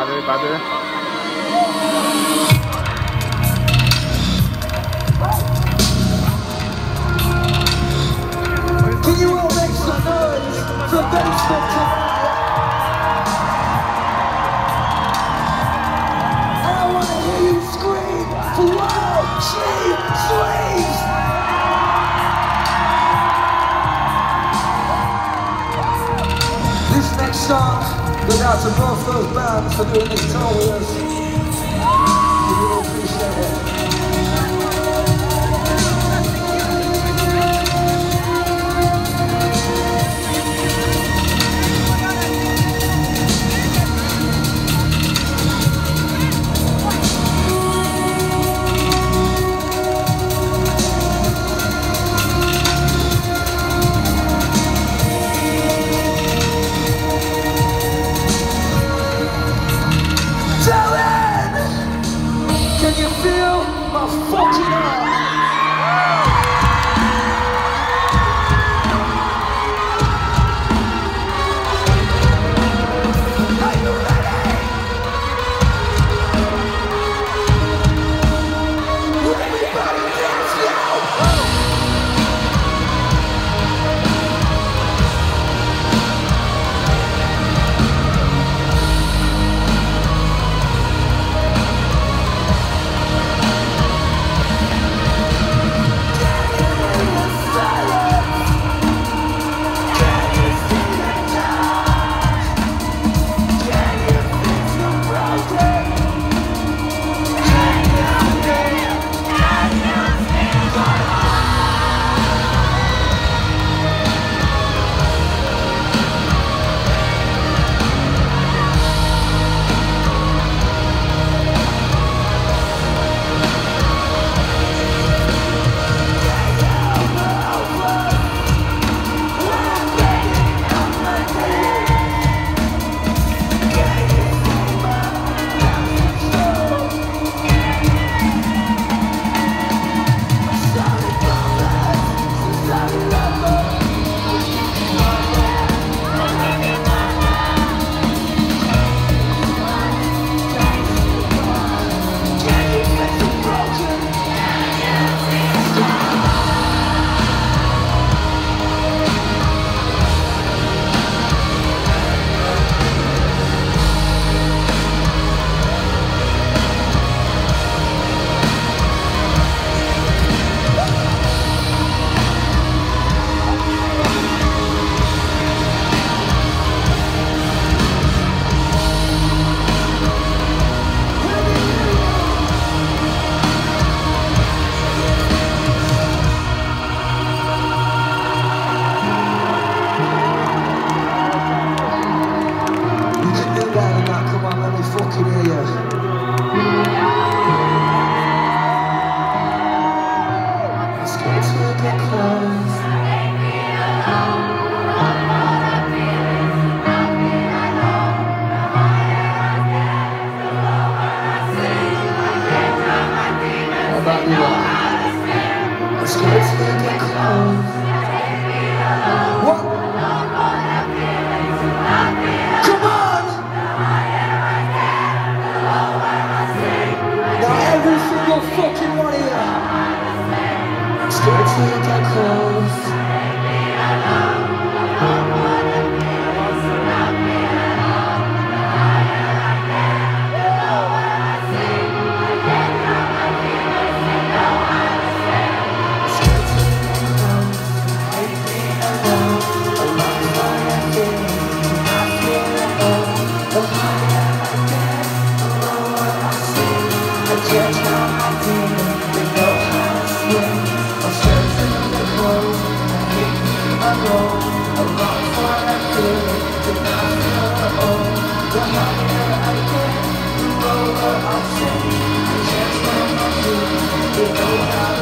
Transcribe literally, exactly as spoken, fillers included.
Bady, bady. Can you all make some noise for Basement tonight? And I want to hear you scream for Wild Cheap Sleeves! This next song goes out to both those bands for doing this tour with us. We really appreciate it. Can you feel my fucking heart? Are you ready? Will everybody dance now? Fucking one of you. Scared to get close. You know how